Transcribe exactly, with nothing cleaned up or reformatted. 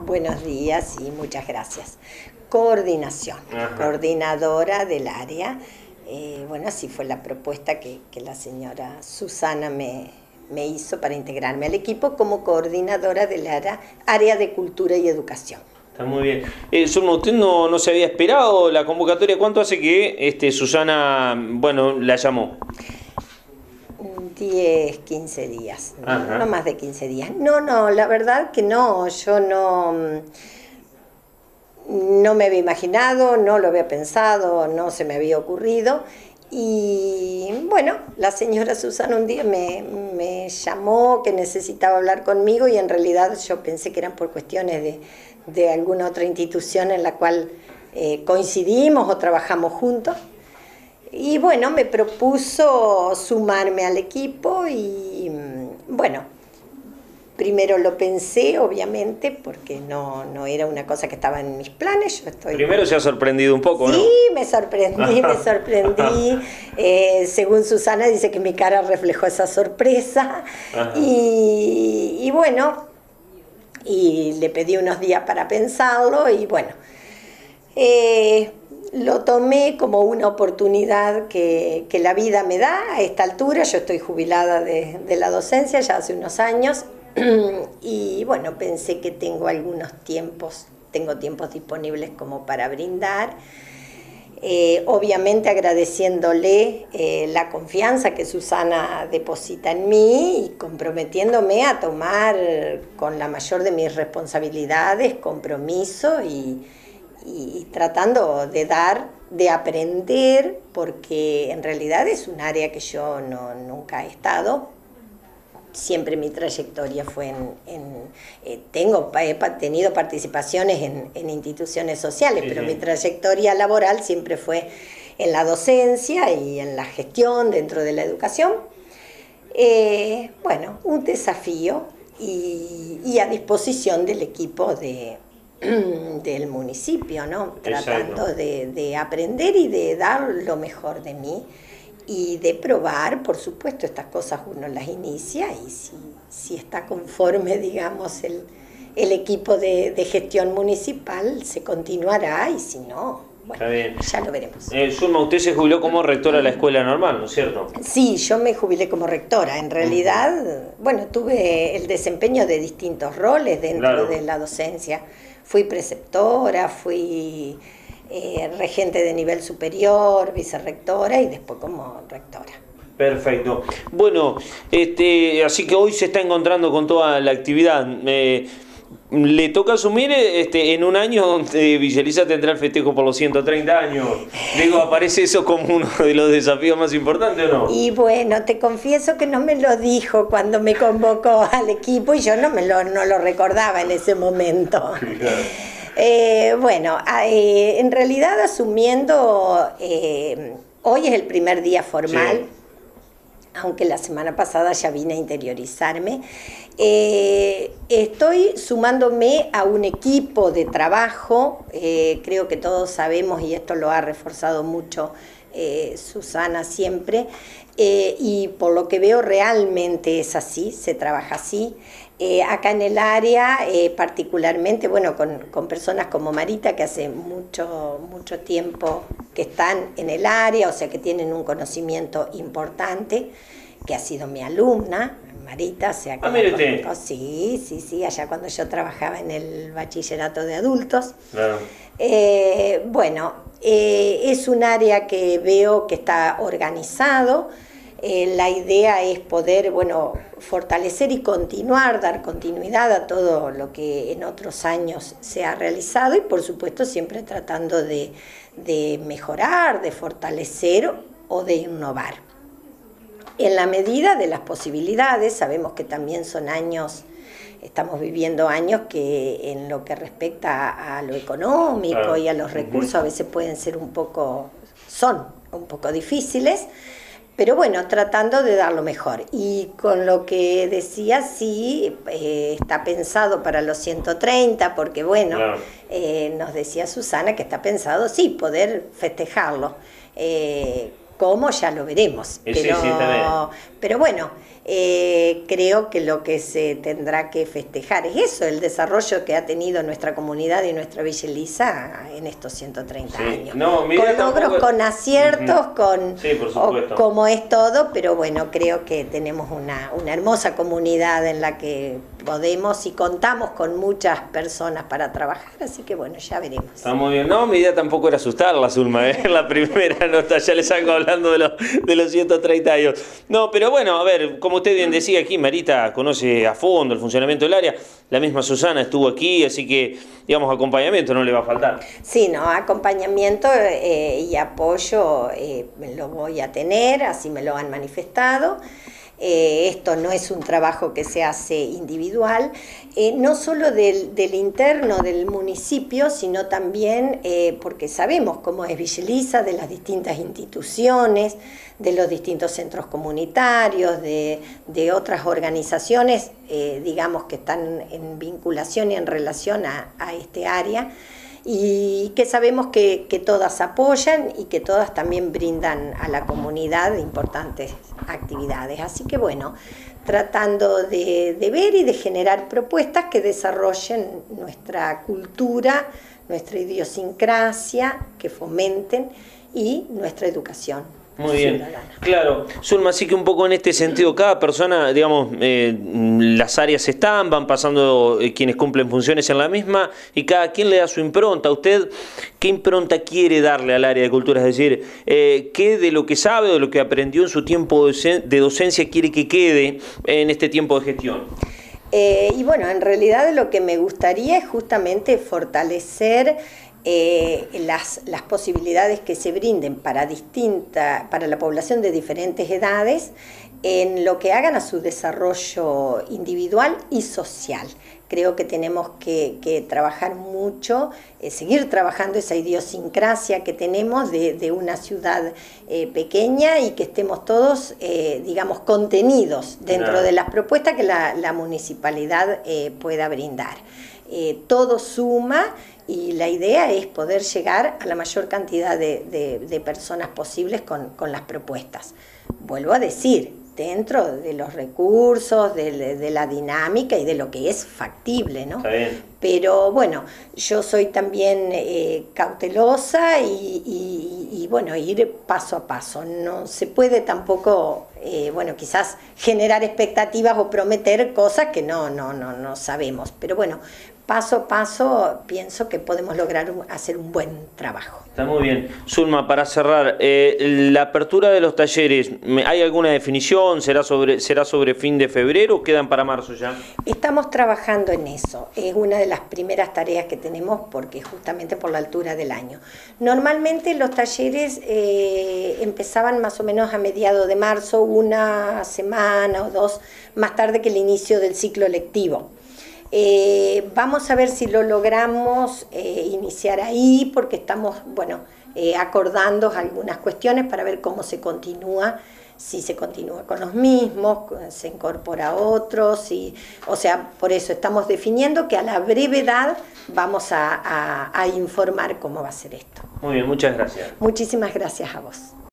Buenos días y muchas gracias. Coordinación, Ajá. coordinadora del área. Eh, bueno, así fue la propuesta que, que la señora Susana me, me hizo para integrarme al equipo como coordinadora del área, área de cultura y educación. Está muy bien. Eh, Zulma, ¿usted no, no se había esperado la convocatoria? ¿Cuánto hace que este, Susana, bueno, la llamó? diez, quince días, no, no más de quince días. No, no, la verdad que no, yo no, no me había imaginado, no lo había pensado, no se me había ocurrido. Y bueno, la señora Susana un día me, me llamó que necesitaba hablar conmigo y en realidad yo pensé que eran por cuestiones de, de alguna otra institución en la cual eh, coincidimos o trabajamos juntos. Y bueno, me propuso sumarme al equipo y bueno, primero lo pensé, obviamente, porque no, no era una cosa que estaba en mis planes. Yo estoy... Primero se ha sorprendido un poco, ¿no? Sí, me sorprendí, me sorprendí. Eh, según Susana, dice que mi cara reflejó esa sorpresa. Y, y bueno, y le pedí unos días para pensarlo y bueno... Eh, Lo tomé como una oportunidad que, que la vida me da a esta altura. Yo estoy jubilada de, de la docencia ya hace unos años y bueno, pensé que tengo algunos tiempos, tengo tiempos disponibles como para brindar. Eh, obviamente agradeciéndole eh, la confianza que Susana deposita en mí y comprometiéndome a tomar con la mayor de mis responsabilidades, compromiso y y tratando de dar, de aprender, porque en realidad es un área que yo no, nunca he estado. Siempre mi trayectoria fue en... en eh, tengo, he tenido participaciones en, en instituciones sociales, sí, pero sí. Mi trayectoria laboral siempre fue en la docencia y en la gestión dentro de la educación. Eh, bueno, un desafío y, y a disposición del equipo de... del municipio, ¿no? Tratando de, de aprender y de dar lo mejor de mí y de probar, por supuesto, estas cosas uno las inicia y si, si está conforme, digamos, el, el equipo de, de gestión municipal, se continuará y si no, bueno, ya lo veremos. Eh, Zulma, usted se jubiló como rectora de la escuela normal, ¿no es cierto? Sí, yo me jubilé como rectora. En realidad, uh-huh. bueno, tuve el desempeño de distintos roles dentro claro. de la docencia. Fui preceptora, fui eh, regente de nivel superior, vicerrectora y después como rectora. Perfecto. Bueno, este, así que hoy se está encontrando con toda la actividad. Eh, le toca asumir este, en un año donde Villa Elisa tendrá el festejo por los ciento treinta años. Digo, ¿aparece eso como uno de los desafíos más importantes o no? Y bueno, te confieso que no me lo dijo cuando me convocó al equipo y yo no, me lo, no lo recordaba en ese momento. Claro. Eh, bueno, eh, en realidad asumiendo, eh, hoy es el primer día formal. Sí. Aunque la semana pasada ya vine a interiorizarme, eh, estoy sumándome a un equipo de trabajo, eh, creo que todos sabemos, y esto lo ha reforzado mucho eh, Susana siempre, eh, y por lo que veo realmente es así, se trabaja así. Eh, acá en el área, eh, particularmente, bueno, con, con personas como Marita, que hace mucho, mucho tiempo que están en el área, o sea que tienen un conocimiento importante, que ha sido mi alumna, Marita, o sea que ah, mire usted. Sí, sí, sí, allá cuando yo trabajaba en el bachillerato de adultos. Claro. Eh, bueno, eh, es un área que veo que está organizado. Eh, la idea es poder, bueno, fortalecer y continuar, dar continuidad a todo lo que en otros años se ha realizado y por supuesto siempre tratando de, de mejorar, de fortalecer o de innovar. En la medida de las posibilidades, sabemos que también son años, estamos viviendo años que en lo que respecta a, a lo económico claro. y a los recursos a veces pueden ser un poco, son un poco difíciles, pero bueno, tratando de dar lo mejor. Y con lo que decía, sí, eh, está pensado para los ciento treinta, porque bueno, claro. eh, nos decía Susana que está pensado, sí, poder festejarlo. Eh, cómo ya lo veremos. Sí, pero, sí, también. pero bueno, eh, creo que lo que se tendrá que festejar es eso, el desarrollo que ha tenido nuestra comunidad y nuestra Villa Elisa en estos ciento treinta sí. años. No, con logros, tampoco... con aciertos, uh-huh. con sí, por supuesto. O, como es todo, pero bueno, creo que tenemos una, una hermosa comunidad en la que podemos y contamos con muchas personas para trabajar, así que bueno, ya veremos. Está muy bien. No, mi idea tampoco era asustarla, Zulma, ¿eh? La primera nota, ya les salgo hablando de, lo, de los ciento treinta años. No, pero bueno, a ver, como usted bien decía aquí, Marita conoce a fondo el funcionamiento del área, la misma Susana estuvo aquí, así que, digamos, acompañamiento no le va a faltar. Sí, no, acompañamiento eh, y apoyo eh, lo voy a tener, así me lo han manifestado. Eh, esto no es un trabajo que se hace individual, eh, no solo del, del interno del municipio, sino también eh, porque sabemos cómo es Villa Elisa, de las distintas instituciones, de los distintos centros comunitarios, de, de otras organizaciones, eh, digamos, que están en vinculación y en relación a, a este área, y que sabemos que, que todas apoyan y que todas también brindan a la comunidad importantes actividades. Así que bueno, tratando de, de ver y de generar propuestas que desarrollen nuestra cultura, nuestra idiosincrasia, que fomenten y nuestra educación. Muy bien, claro. Zulma, así que un poco en este sentido, cada persona, digamos, eh, las áreas están, van pasando eh, quienes cumplen funciones en la misma y cada quien le da su impronta. ¿Usted qué impronta quiere darle al área de cultura? Es decir, eh, ¿qué de lo que sabe o de lo que aprendió en su tiempo de docencia quiere que quede en este tiempo de gestión? Eh, y bueno, en realidad lo que me gustaría es justamente fortalecer Eh, las, las posibilidades que se brinden para, distinta, para la población de diferentes edades en lo que hagan a su desarrollo individual y social. Creo que tenemos que, que trabajar mucho, eh, seguir trabajando esa idiosincrasia que tenemos de, de una ciudad eh, pequeña y que estemos todos, eh, digamos, contenidos dentro claro. de las propuestas que la, la municipalidad eh, pueda brindar. Eh, todo suma y la idea es poder llegar a la mayor cantidad de, de, de personas posibles con, con las propuestas. Vuelvo a decir, dentro de los recursos, de, de la dinámica y de lo que es factible, ¿no? Está bien. Pero bueno, yo soy también eh, cautelosa y, y, y bueno, ir paso a paso. No se puede tampoco, eh, bueno, quizás generar expectativas o prometer cosas que no, no, no, no sabemos. Pero bueno, paso a paso pienso que podemos lograr un, hacer un buen trabajo. Está muy bien. Zulma, para cerrar, eh, la apertura de los talleres, ¿hay alguna definición? ¿Será sobre, será sobre fin de febrero o quedan para marzo ya? Estamos trabajando en eso. Es una de las primeras tareas que tenemos porque justamente por la altura del año. Normalmente los talleres eh, empezaban más o menos a mediados de marzo, una semana o dos más tarde que el inicio del ciclo lectivo. Eh, vamos a ver si lo logramos eh, iniciar ahí porque estamos, bueno, eh, acordando algunas cuestiones para ver cómo se continúa, si se continúa con los mismos, se incorpora otros, y, o sea, por eso estamos definiendo que a la brevedad vamos a, a, a informar cómo va a ser esto. Muy bien, muchas gracias. Muchísimas gracias a vos.